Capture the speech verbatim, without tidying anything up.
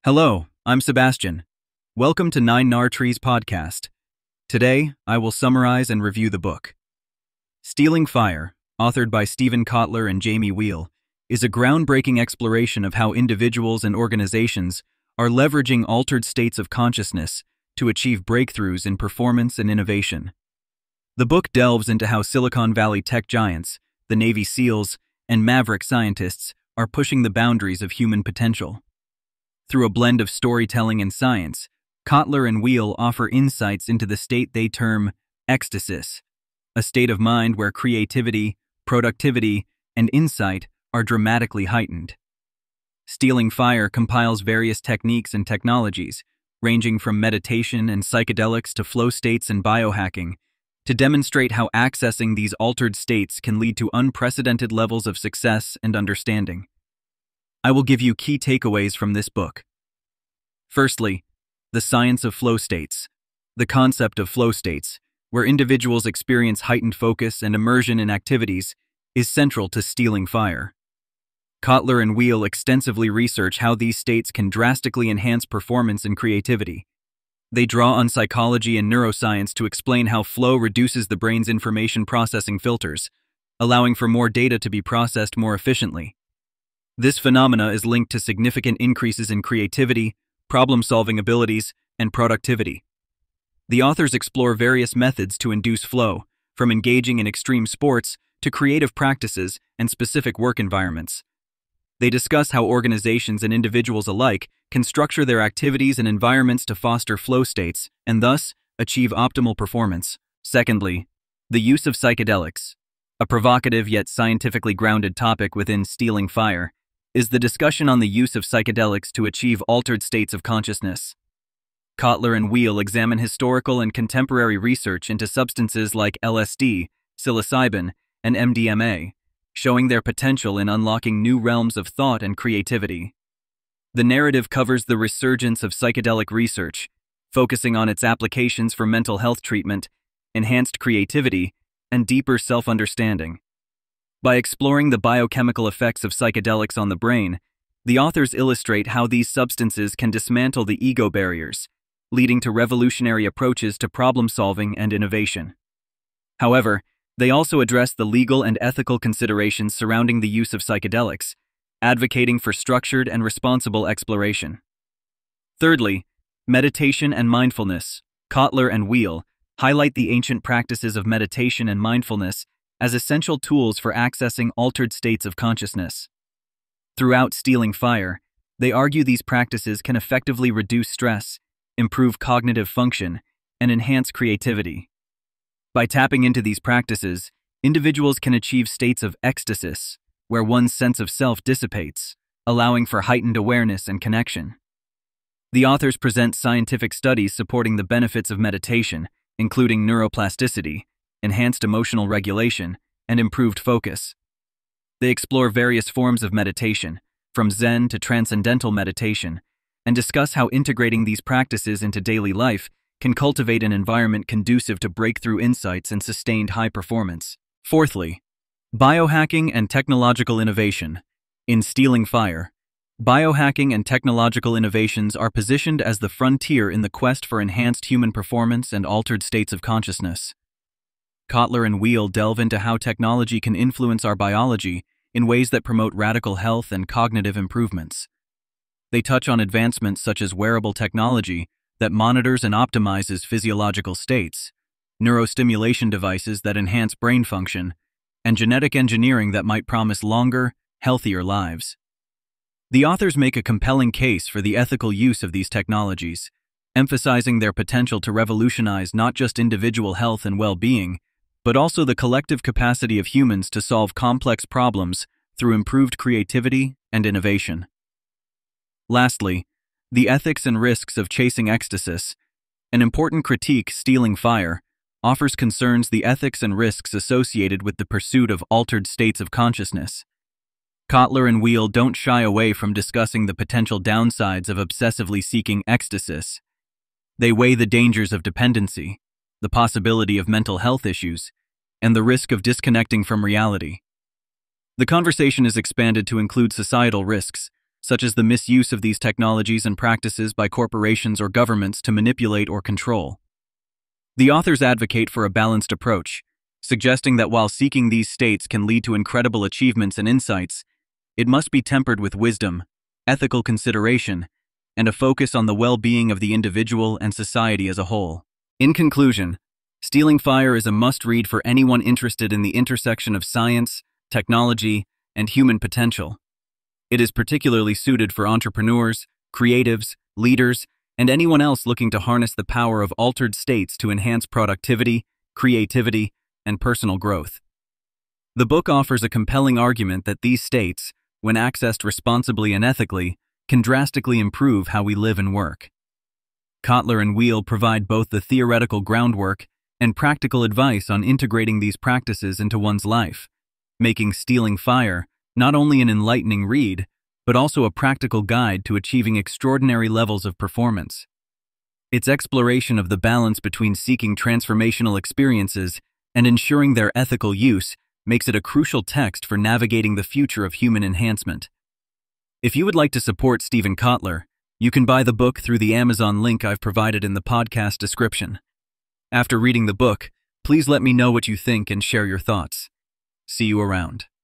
Hello, I'm Sebastian. Welcome to Nine Nar Trees podcast. Today, I will summarize and review the book. Stealing Fire, authored by Stephen Kotler and Jamie Wheal, is a groundbreaking exploration of how individuals and organizations are leveraging altered states of consciousness to achieve breakthroughs in performance and innovation. The book delves into how Silicon Valley tech giants, the Navy SEALs, and maverick scientists are pushing the boundaries of human potential. Through a blend of storytelling and science, Kotler and Wheal offer insights into the state they term ecstasis, a state of mind where creativity, productivity, and insight are dramatically heightened. Stealing Fire compiles various techniques and technologies, ranging from meditation and psychedelics to flow states and biohacking, to demonstrate how accessing these altered states can lead to unprecedented levels of success and understanding. I will give you key takeaways from this book. Firstly, the science of flow states. The concept of flow states, where individuals experience heightened focus and immersion in activities, is central to Stealing Fire. Kotler and Wheal extensively research how these states can drastically enhance performance and creativity. They draw on psychology and neuroscience to explain how flow reduces the brain's information processing filters, allowing for more data to be processed more efficiently. This phenomena is linked to significant increases in creativity, problem-solving abilities, and productivity. The authors explore various methods to induce flow, from engaging in extreme sports to creative practices and specific work environments. They discuss how organizations and individuals alike can structure their activities and environments to foster flow states and thus achieve optimal performance. Secondly, the use of psychedelics. A provocative yet scientifically grounded topic within Stealing Fire is the discussion on the use of psychedelics to achieve altered states of consciousness. Kotler and Wheal examine historical and contemporary research into substances like L S D, psilocybin, and M D M A, showing their potential in unlocking new realms of thought and creativity. The narrative covers the resurgence of psychedelic research, focusing on its applications for mental health treatment, enhanced creativity, and deeper self-understanding. By exploring the biochemical effects of psychedelics on the brain, the authors illustrate how these substances can dismantle the ego barriers, leading to revolutionary approaches to problem-solving and innovation. However, they also address the legal and ethical considerations surrounding the use of psychedelics, advocating for structured and responsible exploration. Thirdly, meditation and mindfulness. Kotler and Wheal highlight the ancient practices of meditation and mindfulness as essential tools for accessing altered states of consciousness. Throughout Stealing Fire, they argue these practices can effectively reduce stress, improve cognitive function, and enhance creativity. By tapping into these practices, individuals can achieve states of ecstasis, where one's sense of self dissipates, allowing for heightened awareness and connection. The authors present scientific studies supporting the benefits of meditation, including neuroplasticity, enhanced emotional regulation, and improved focus. They explore various forms of meditation, from Zen to transcendental meditation, and discuss how integrating these practices into daily life can cultivate an environment conducive to breakthrough insights and sustained high performance. Fourthly, biohacking and technological innovation. In Stealing Fire, biohacking and technological innovations are positioned as the frontier in the quest for enhanced human performance and altered states of consciousness. Kotler and Wheal delve into how technology can influence our biology in ways that promote radical health and cognitive improvements. They touch on advancements such as wearable technology that monitors and optimizes physiological states, neurostimulation devices that enhance brain function, and genetic engineering that might promise longer, healthier lives. The authors make a compelling case for the ethical use of these technologies, emphasizing their potential to revolutionize not just individual health and well-being, but also the collective capacity of humans to solve complex problems through improved creativity and innovation. Lastly, the ethics and risks of chasing ecstasis. An important critique, Stealing Fire, offers concerns the ethics and risks associated with the pursuit of altered states of consciousness. Kotler and Wheal don't shy away from discussing the potential downsides of obsessively seeking ecstasis. They weigh the dangers of dependency, the possibility of mental health issues, and the risk of disconnecting from reality. The conversation is expanded to include societal risks, such as the misuse of these technologies and practices by corporations or governments to manipulate or control. The authors advocate for a balanced approach, suggesting that while seeking these states can lead to incredible achievements and insights, it must be tempered with wisdom, ethical consideration, and a focus on the well-being of the individual and society as a whole. In conclusion, Stealing Fire is a must-read for anyone interested in the intersection of science, technology, and human potential. It is particularly suited for entrepreneurs, creatives, leaders, and anyone else looking to harness the power of altered states to enhance productivity, creativity, and personal growth. The book offers a compelling argument that these states, when accessed responsibly and ethically, can drastically improve how we live and work. Kotler and Wheal provide both the theoretical groundwork and practical advice on integrating these practices into one's life, making Stealing Fire not only an enlightening read, but also a practical guide to achieving extraordinary levels of performance. Its exploration of the balance between seeking transformational experiences and ensuring their ethical use makes it a crucial text for navigating the future of human enhancement. If you would like to support Stephen Kotler, you can buy the book through the Amazon link I've provided in the podcast description. After reading the book, please let me know what you think and share your thoughts. See you around.